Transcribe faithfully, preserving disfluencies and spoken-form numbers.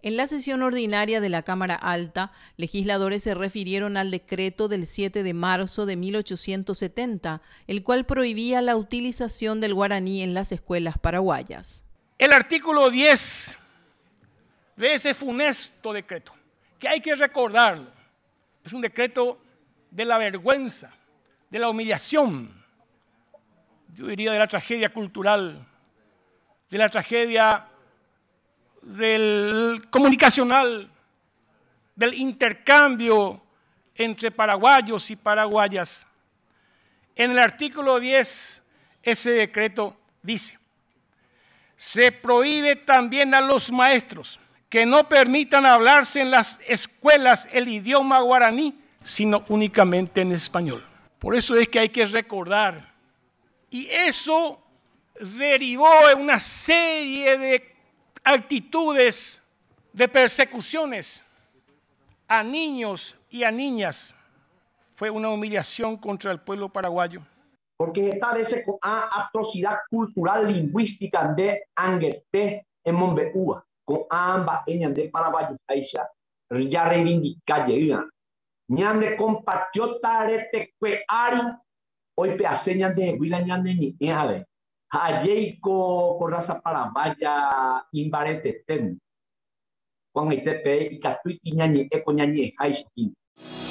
En la sesión ordinaria de la Cámara Alta, legisladores se refirieron al decreto del siete de marzo de mil ochocientos setenta, el cual prohibía la utilización del guaraní en las escuelas paraguayas. El artículo diez de ese funesto decreto, que hay que recordarlo, es un decreto de la vergüenza, de la humillación, yo diría de la tragedia cultural, de la tragedia del comunicacional, del intercambio entre paraguayos y paraguayas. En el artículo diez, ese decreto dice: se prohíbe también a los maestros que no permitan hablarse en las escuelas el idioma guaraní, sino únicamente en español. Por eso es que hay que recordar. Y eso derivó en una serie de actitudes de persecuciones a niños y a niñas. Fue una humillación contra el pueblo paraguayo. Porque esta vez con a atrocidad cultural lingüística de Anguete en Monbeúa, con ambas eñas de paraguayos, Aisha, ya reivindica ya. Ñande compatriota rete que ari, hoy peaseñas de huila ñande ni eale. Hayeiko con raza paraguaya imbarete ten. Juan Itepe y Catuiti ñañi eco ñañi Aisha.